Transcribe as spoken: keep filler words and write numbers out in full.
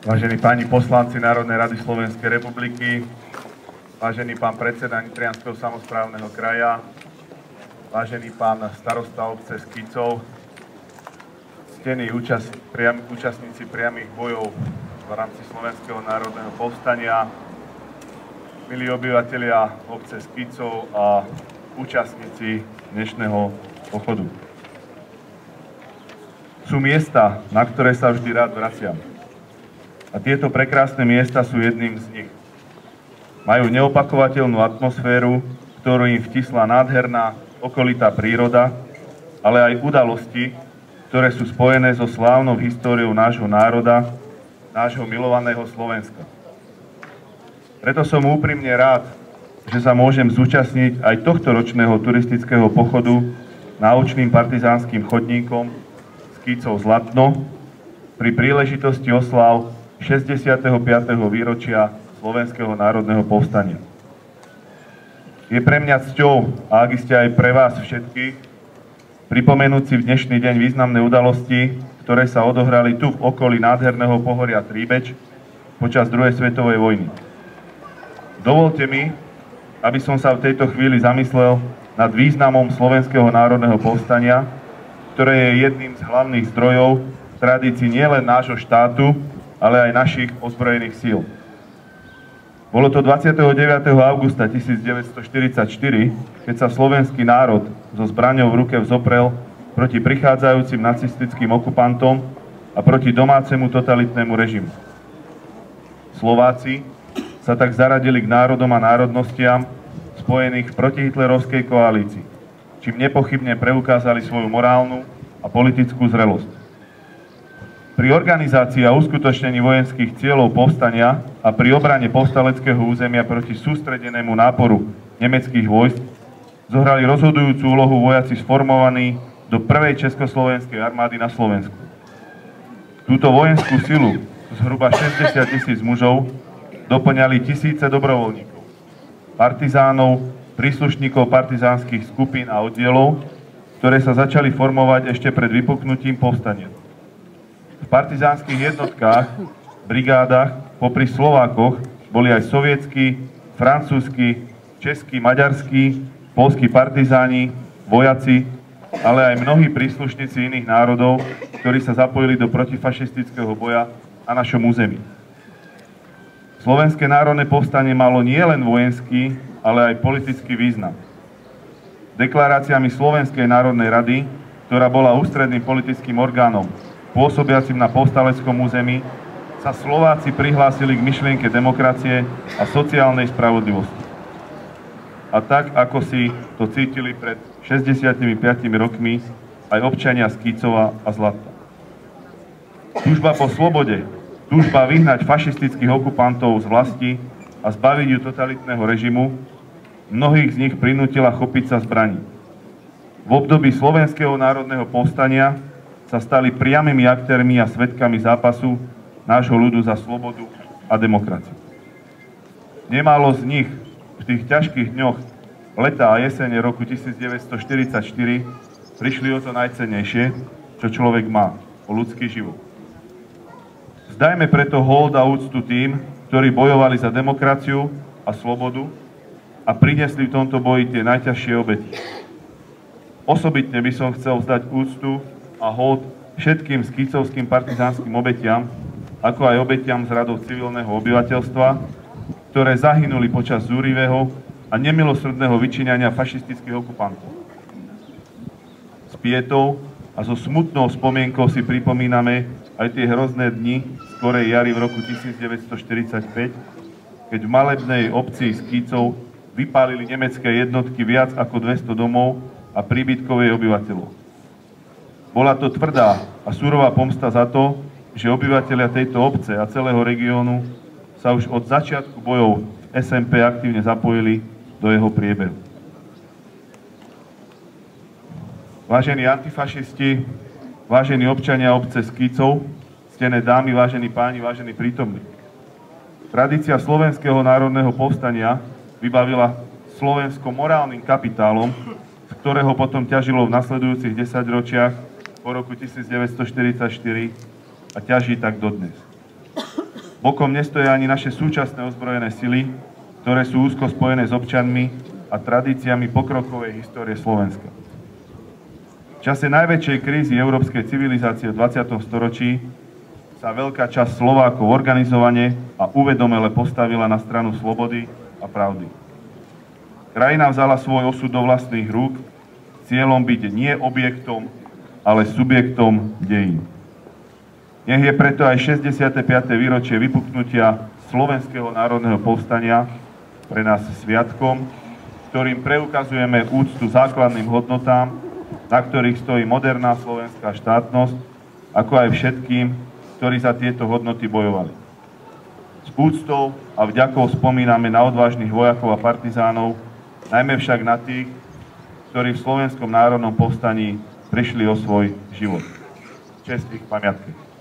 Vážení páni poslanci Národnej rady Slovenskej republiky, vážený pán predseda Nitrianskeho samosprávneho kraja, vážený pán starosta obce Skicov, ctení účast, priam, účastníci priamych bojov v rámci Slovenského národného povstania, milí obyvatelia obce Skicov a účastníci dnešného pochodu. Sú miesta, na ktoré sa vždy rád vraciam. A tieto prekrásne miesta sú jedným z nich. Majú neopakovateľnú atmosféru, ktorú im vtisla nádherná okolitá príroda, ale aj udalosti, ktoré sú spojené so slávnou históriou nášho národa, nášho milovaného Slovenska. Preto som úprimne rád, že sa môžem zúčastniť aj tohto ročného turistického pochodu náučným partizánskym chodníkom Skicov Zlatno pri príležitosti osláv šesťdesiateho piateho výročia Slovenského národného povstania. Je pre mňa cťou, a ak iste aj pre vás všetkých, pripomenúť si v dnešný deň významné udalosti, ktoré sa odohrali tu v okolí nádherného pohoria Tríbeč počas druhej svetovej vojny. Dovolte mi, aby som sa v tejto chvíli zamyslel nad významom Slovenského národného povstania, ktoré je jedným z hlavných zdrojov tradícií nielen nášho štátu, ale aj našich ozbrojených síl. Bolo to dvadsiateho deviateho augusta tisícdeväťstoštyridsaťštyri, keď sa slovenský národ so zbraňou v ruke vzoprel proti prichádzajúcim nacistickým okupantom a proti domácemu totalitnému režimu. Slováci sa tak zaradili k národom a národnostiam spojených v protihitlerovskej koalícii, čím nepochybne preukázali svoju morálnu a politickú zrelosť. Pri organizácii a uskutočnení vojenských cieľov povstania a pri obrane povstaleckého územia proti sústredenému náporu nemeckých vojsk zohrali rozhodujúcu úlohu vojaci sformovaní do prvej československej armády na Slovensku. Túto vojenskú silu, zhruba šesťdesiat tisíc mužov, doplňali tisíce dobrovoľníkov, partizánov, príslušníkov partizánskych skupín a oddielov, ktoré sa začali formovať ešte pred vypuknutím povstania. V partizánskych jednotkách, brigádach, popri Slovákoch, boli aj sovietskí, francúzski, českí, maďarskí, poľskí partizáni, vojaci, ale aj mnohí príslušníci iných národov, ktorí sa zapojili do protifašistického boja na našom území. Slovenské národné povstanie malo nielen vojenský, ale aj politický význam. Deklaráciami Slovenskej národnej rady, ktorá bola ústredným politickým orgánom pôsobiacim na povstaleckom území, sa Slováci prihlásili k myšlienke demokracie a sociálnej spravodlivosti. A tak, ako si to cítili pred šesťdesiatimi piatimi rokmi aj občania Skicova a Zlatna. Túžba po slobode, túžba vyhnať fašistických okupantov z vlasti a zbaviť ju totalitného režimu, mnohých z nich prinútila chopiť sa zbraní. V období Slovenského národného povstania sa stali priamymi aktérmi a svedkami zápasu nášho ľudu za slobodu a demokraciu. Nemálo z nich v tých ťažkých dňoch leta a jesene roku tisícdeväťstoštyridsaťštyri prišli o to najcennejšie, čo človek má, o ľudský život. Vzdajme preto hold a úctu tým, ktorí bojovali za demokraciu a slobodu a priniesli v tomto boji tie najťažšie obety. Osobitne by som chcel vzdať úctu a hold všetkým skicovským partizánskym obetiam, ako aj obetiam z radov civilného obyvateľstva, ktoré zahynuli počas zúrivého a nemilosrdného vyčíňania fašistických okupantov. S pietou a so smutnou spomienkou si pripomíname aj tie hrozné dni skorej jary v roku tisícdeväťstoštyridsaťpäť, keď v malebnej obci Skicov vypálili nemecké jednotky viac ako dvesto domov a príbytkov jej obyvateľov. Bola to tvrdá a surová pomsta za to, že obyvatelia tejto obce a celého regiónu sa už od začiatku bojov es em pé aktívne zapojili do jeho priebehu. Vážení antifašisti, vážení občania obce Skicov, ctené dámy, vážení páni, vážení prítomní. Tradícia Slovenského národného povstania vybavila Slovensko morálnym kapitálom, z ktorého potom ťažilo v nasledujúcich desaťročiach po roku tisícdeväťstoštyridsaťštyri a ťaží tak dodnes. Bokom nestoja ani naše súčasné ozbrojené sily, ktoré sú úzko spojené s občanmi a tradíciami pokrokovej histórie Slovenska. V čase najväčšej krízy európskej civilizácie v dvadsiatom storočí sa veľká časť Slovákov organizovane a uvedomele postavila na stranu slobody a pravdy. Krajina vzala svoj osud do vlastných rúk, cieľom byť nie objektom, ale subjektom dejín. Nech je preto aj šesťdesiate piate výročie vypuknutia Slovenského národného povstania pre nás sviatkom, ktorým preukazujeme úctu základným hodnotám, na ktorých stojí moderná slovenská štátnosť, ako aj všetkým, ktorí za tieto hodnoty bojovali. S úctou a vďakou spomíname na odvážnych vojakov a partizánov, najmä však na tých, ktorí v Slovenskom národnom povstaní prišli o svoj život. Česť ich pamiatke.